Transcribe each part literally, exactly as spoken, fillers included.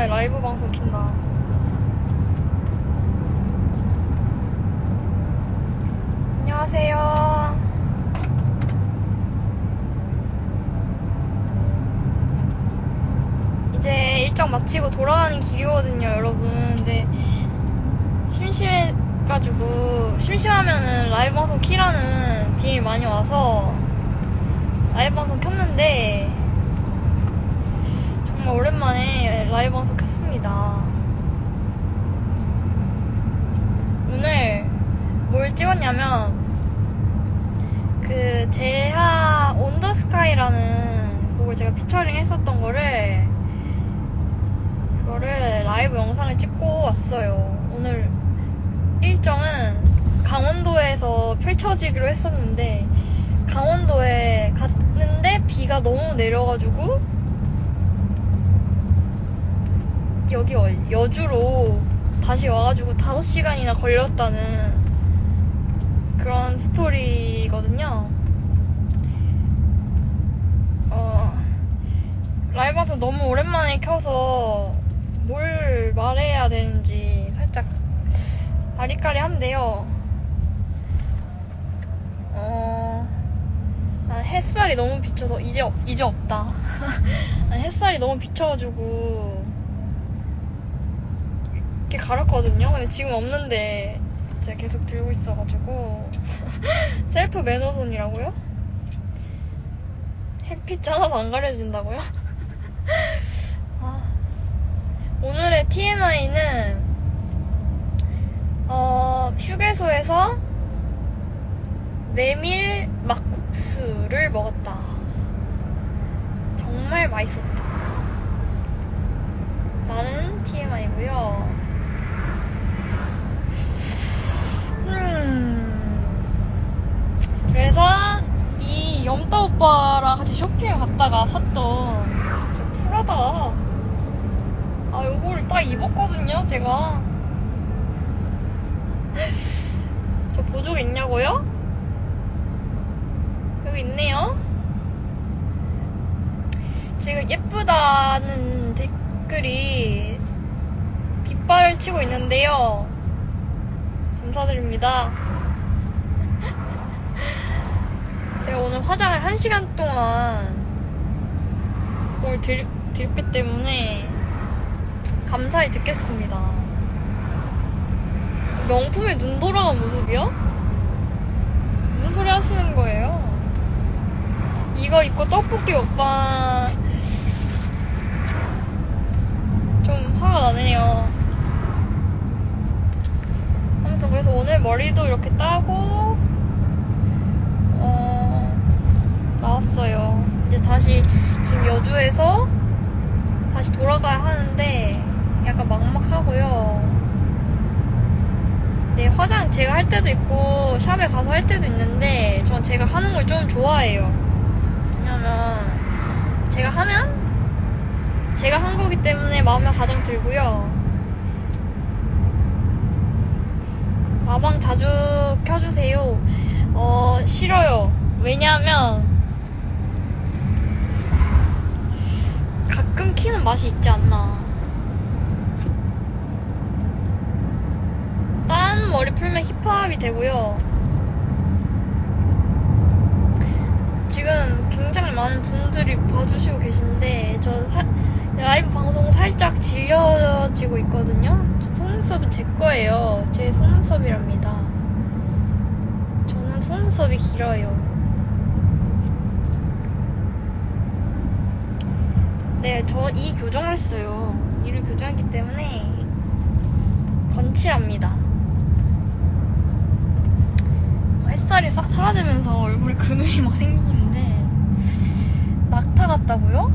오랜만에 라이브 방송 킨다. 안녕하세요. 이제 일정 마치고 돌아가는 길이거든요, 여러분. 근데 심심해가지고, 심심하면은 라이브 방송 키라는 디엠이 많이 와서 라이브 방송 켰는데 정말 오랜만에 라이브 방송 켰습니다. 오늘 뭘 찍었냐면 그 제하 온더스카이라는 곡을 제가 피처링 했었던 거를 그거를 라이브 영상을 찍고 왔어요. 오늘 일정은 강원도에서 펼쳐지기로 했었는데 강원도에 갔는데 비가 너무 내려가지고 여기 여주로 다시 와가지고 다섯 시간이나 걸렸다는 그런 스토리거든요. 어, 라이브 방송 너무 오랜만에 켜서 뭘 말해야 되는지 살짝 아리까리한데요. 어, 난 햇살이 너무 비쳐서 이제, 이제 없다. 난 햇살이 너무 비쳐가지고 이렇게 갈았거든요. 근데 지금 없는데 제가 계속 들고 있어가지고 셀프 매너손이라고요? 햇빛 하나도 안 가려진다고요? 아, 오늘의 티엠아이는 어, 휴게소에서 메밀 막국수를 먹었다. 정말 맛있었다. 라는 티엠아이고요. 음. 그래서 이 염따 오빠랑 같이 쇼핑을 갔다가 샀던 저 프라다. 아, 요거를 딱 입었거든요, 제가. 저 보조개 있냐고요? 여기 있네요. 지금 예쁘다는 댓글이 빗발을 치고 있는데요. 감사드립니다. 제가 오늘 화장을 한 시간 동안 오늘 들, 들기 때문에 감사히 듣겠습니다. 명품에 눈 돌아간 모습이요? 무슨 소리 하시는 거예요? 이거 입고 떡볶이 오빠 좀 화가 나네요. 아무튼 그래서 오늘 머리도 이렇게 따고 어 나왔어요. 이제 다시 지금 여주에서 다시 돌아가야 하는데 약간 막막하고요. 네, 화장 제가 할 때도 있고 샵에 가서 할 때도 있는데 전 제가 하는 걸 좀 좋아해요. 왜냐면 제가 하면 제가 한 거기 때문에 마음에 가장 들고요. 마방 자주 켜주세요. 어, 싫어요. 왜냐면 가끔 키는 맛이 있지 않나. 딴 머리 풀면 힙합이 되고요. 지금 굉장히 많은 분들이 봐주시고 계신데 저 사, 라이브 방송 살짝 질려지고 있거든요. 속눈썹은 제 거예요. 제 속눈썹이랍니다. 저는 속눈썹이 길어요. 네, 저 이 교정을 했어요. 이를 교정했기 때문에 건칠합니다. 햇살이 싹 사라지면서 얼굴에 근육이 막 생기는데 낙타 같다고요?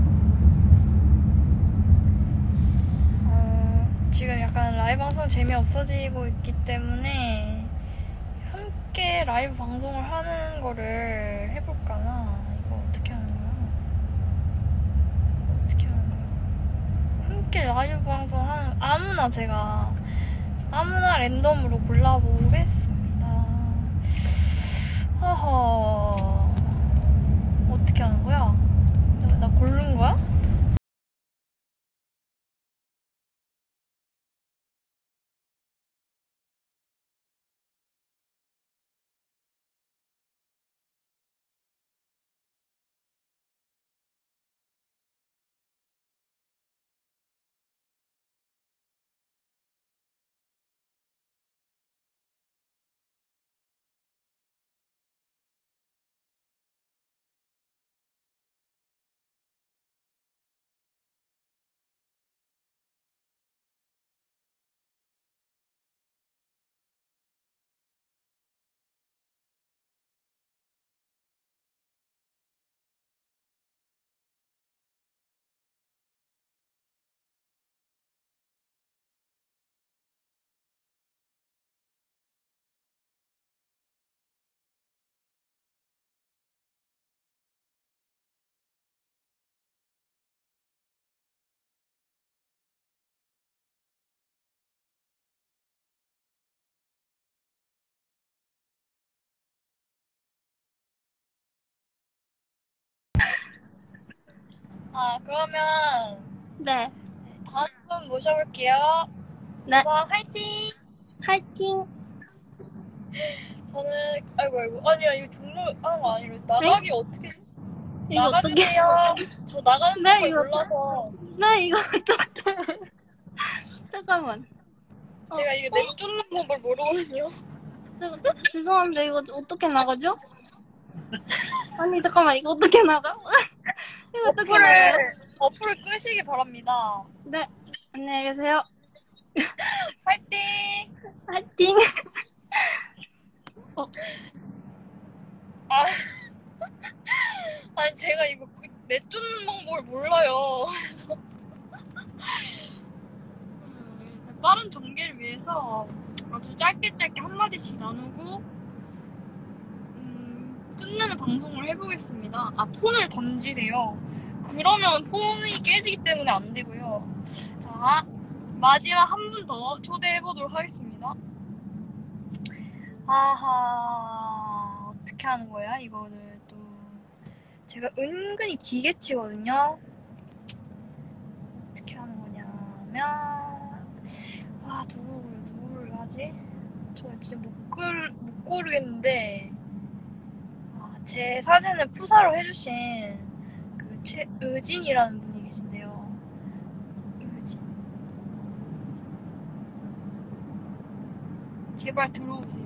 어, 지금 약간 라이브 방송 재미없어지고 있기 때문에 함께 라이브 방송을 하는 거를 해볼까나. 이거 어떻게 하는 거야? 어떻게 하는 거야? 함께 라이브 방송 하는 아무나 제가 아무나 랜덤으로 골라보겠습니다. 허허, 어떻게 하는 거야? 나, 나 고른 거야? 아, 그러면 네. 다음 분 모셔볼게요. 네. 와, 화이팅! 화이팅! 저는, 아이고, 아이고. 아니야, 이거 종로 하는 거 아니라 나가기 어떻게, 이거 어떻게? 나가주세요. 저 나가는 네, 방법을 이거 몰라서. 네, 이거 어떡해. 잠깐만. 어, 제가 이게 내쫓는 법을 모르거든요. 저, 죄송한데 이거 어떻게 나가죠? 아니 잠깐만 이거 어떻게 나가? 이거 어떻게 나가요? 어플을, 어플을 끄시기 바랍니다. 네. 안녕히 계세요. 화이팅! 화이팅! 어, 아, 아니, 제가 이거 그- 내쫓는 방법을 몰라요. 그래서. 음, 빠른 전개를 위해서 아주 짧게 짧게 한마디씩 나누고, 음, 끝내는 방송을 해보겠습니다. 아, 폰을 던지세요. 그러면 폰이 깨지기 때문에 안 되고요. 자, 마지막 한 분 더 초대해보도록 하겠습니다. 아하, 어떻게 하는 거야, 이거를 또. 제가 은근히 기계치거든요. 어떻게 하는 거냐면, 아, 누구를, 누구를 하지? 저 진짜 못, 글, 못 고르겠는데, 아, 제 사진을 푸사로 해주신 그 최의진이라는 분이 계신데요. 의진. 제발 들어오세요.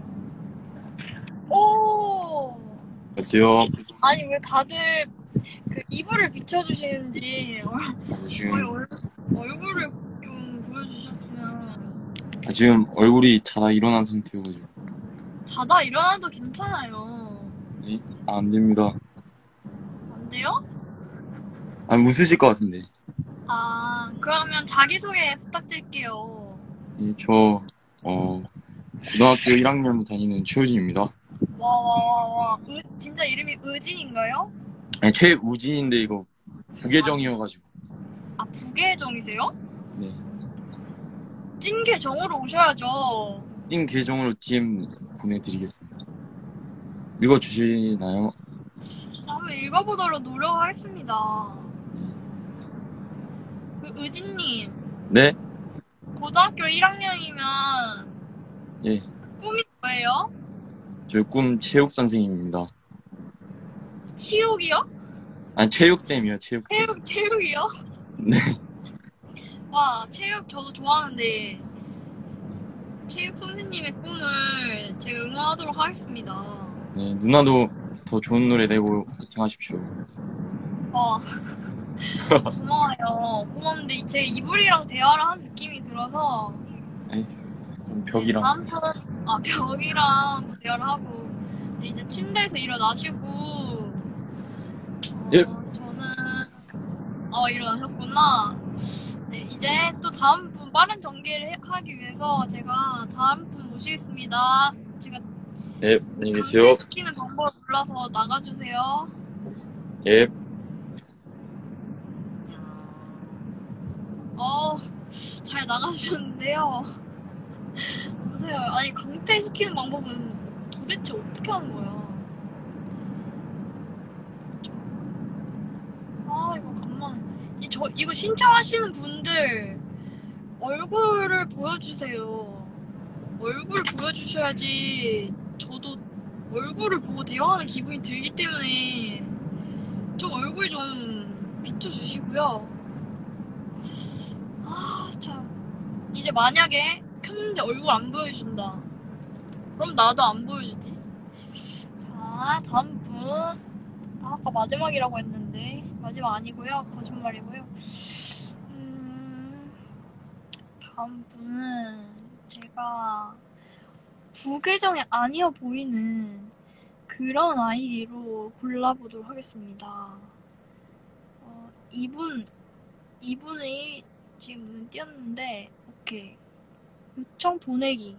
오! 안녕하세요. 아니, 왜 다들 그 이불을 비춰주시는지 아, 저희 지금, 얼, 얼굴을 좀 보여주셨으면. 아, 지금 얼굴이 자다 일어난 상태여가지고. 자다 일어나도 괜찮아요. 네? 아, 안 됩니다. 안 돼요? 아, 웃으실 것 같은데. 아, 그러면 자기소개 부탁드릴게요. 네, 저, 어, 고등학교 일 학년 다니는 최우진입니다. 와, 와, 와, 와. 의, 진짜 이름이 의진인가요? 아니, 최우진인데 이거 부계정이어가지고. 아, 부계정이세요? 네. 찐계정으로 오셔야죠. 띵 계정으로 디엠 보내드리겠습니다. 읽어주시나요? 자, 한번 읽어보도록 노력하겠습니다. 그 의진님, 네? 고등학교 일 학년이면 예. 그 꿈이 뭐예요? 저 꿈 체육 선생님입니다. 치육이요? 아니, 체육쌤이요, 체육쌤. 체육, 체육이요? 네. 와, 체육 저도 좋아하는데 체육 선생님의 꿈을 제가 응원하도록 하겠습니다. 네, 누나도 더 좋은 노래 내고 파이팅 하십시오. 와, 고마워요. 고마운데 제 이불이랑 대화를 한 느낌이 들어서 아니, 그럼 벽이랑. 다음 턴, 아, 벽이랑 대화를 하고 이제 침대에서 일어나시고 어, 예. 저는 어 일어나셨구나. 네, 이제 또 다음 분 빠른 전개를 해- 하기 위해서 제가 다음 분 모시겠습니다. 제가 예, 안녕히 계세요. 강제시키는 방법을 몰라서 나가주세요. 예. 어, 잘 나가주셨는데요. 보세요. 아니, 강퇴시키는 방법은 도대체 어떻게 하는 거야? 아, 이거 간만에. 이, 저, 이거 신청하시는 분들 얼굴을 보여주세요. 얼굴을 보여주셔야지 저도 얼굴을 보고 대화하는 기분이 들기 때문에 좀 얼굴 좀 비춰주시고요. 아, 참. 이제 만약에 켰는데 얼굴 안 보여준다. 그럼 나도 안 보여주지. 자, 다음 분. 아, 아까 마지막이라고 했는데. 마지막 아니고요. 거짓말이고요. 음, 다음 분은 제가 부계정이 아니어 보이는 그런 아이로 골라보도록 하겠습니다. 어, 이분, 이분이 지금 눈 띄었는데, 오케이. 요청 보내기.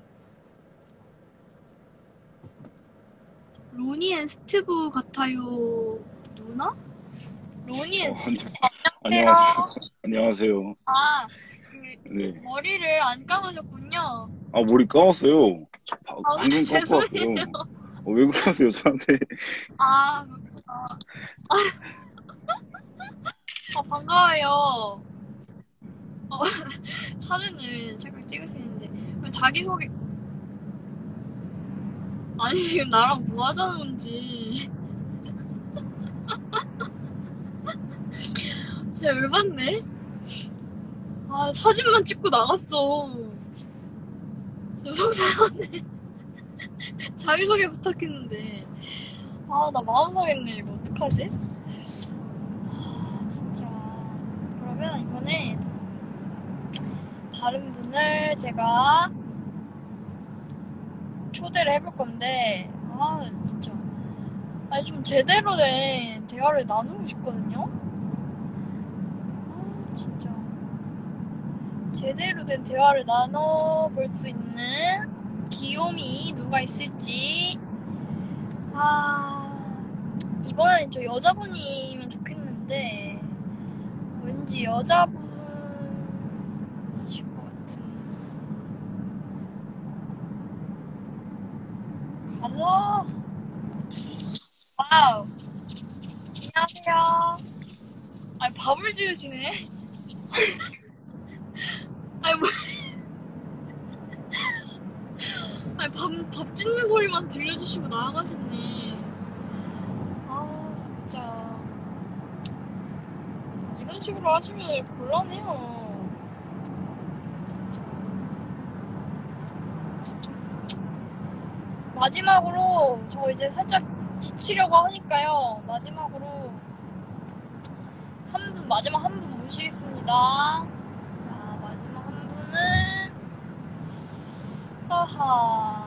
로니 앤 스티브 같아요. 누나? 로니 앤 어, 스티브. 안녕- 안녕하세요. 안녕하세요. 아, 그, 네. 머리를 안 감으셨군요. 아, 머리 감았어요. 저 바, 아, 방금 감고 왔어요. 죄송해요. 어, 왜 그러세요, 저한테? 아, 그렇구나. 아, 반가워요. 어, 사진을 잠깐 찍으시는데, 왜 자기소개, 아니, 지금 나랑 뭐 하자는 건지. 진짜 열받네? 아, 사진만 찍고 나갔어. 진짜 속상하네. 자기소개 부탁했는데. 아, 나 마음 상했네. 이거 어떡하지? 아, 진짜. 그러면 이번에 다른 분을 제가 초대를 해볼 건데, 아, 진짜. 아니, 좀 제대로 된 대화를 나누고 싶거든요? 아, 진짜. 제대로 된 대화를 나눠볼 수 있는 귀요미 누가 있을지. 아, 이번엔 좀 여자분이면 좋겠는데, 왠지 여자분이실 것 같은. 가자! 와우! 안녕하세요. 아니, 밥을 지으시네? 아니, 뭐. 아니, 밥, 밥 짓는 소리만 들려주시고 나아가시네. 아, 진짜. 이런 식으로 하시면 곤란해요. 진짜. 진짜. 마지막으로, 저 이제 살짝 지치려고 하니까요. 마지막으로, 한 분, 마지막 한 분 모시겠습니다. 자, 마지막 한 분은, 하하.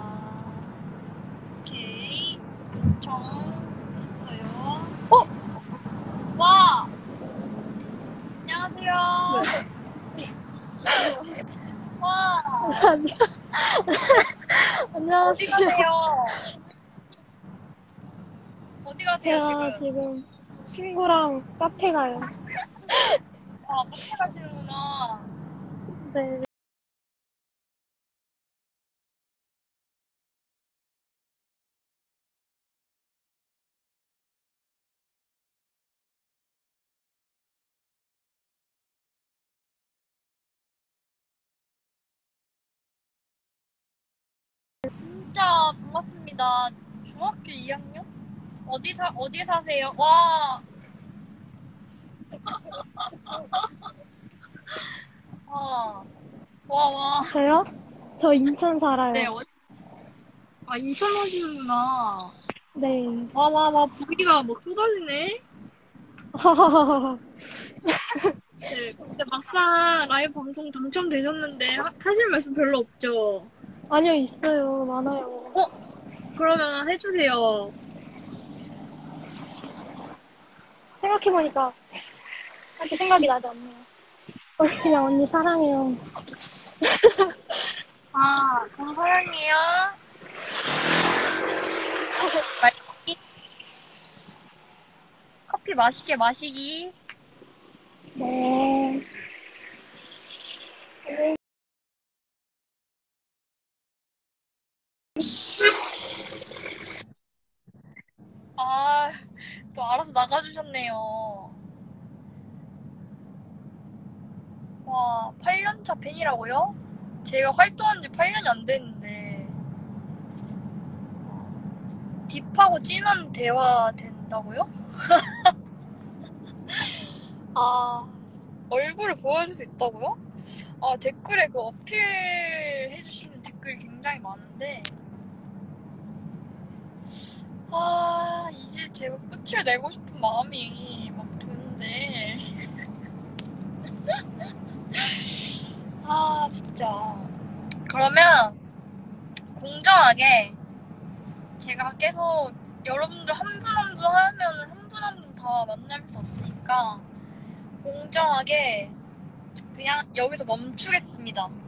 오케이. 요청했어요. 어? 와! 안녕하세요. 와! 아니요. 어디 안녕하세요. 가세요? 어디 가세요, 제가 지금? 지금 친구랑 카페 가요. 아, 카페 가시는구나. 네. 진짜 반갑습니다. 중학교 이 학년? 어디 사, 어디 사세요? 와. 와. 와, 와. 저요? 저 인천 살아요. 네, 어, 아, 인천 오시는구나. 네. 와, 와, 와, 부기가 막 쏟아지네? 네, 근데 막상 라이브 방송 당첨되셨는데 하, 하실 말씀 별로 없죠? 아니요, 있어요. 많아요. 어? 그러면 해주세요. 생각해보니까 딱히 생각이 나지 않네요. 어, 그냥 언니 사랑해요. 아, 전 사랑해요. 마시기. 커피 맛있게 마시기. 네. 아, 또 알아서 나가주셨네요. 와, 팔 년 차 팬이라고요? 제가 활동한 지 팔 년이 안 됐는데. 딥하고 진한 대화 된다고요? 아, 얼굴을 보여줄 수 있다고요? 아, 댓글에 그 어필 해주시는 댓글이 굉장히 많은데. 아, 이제 제가 끝을 내고 싶은 마음이 막 드는데. 아, 진짜. 그러면 공정하게 제가 계속 여러분들 한 분 한 분 하면 한 분 한 분 다 만날 수 없으니까 공정하게 그냥 여기서 멈추겠습니다.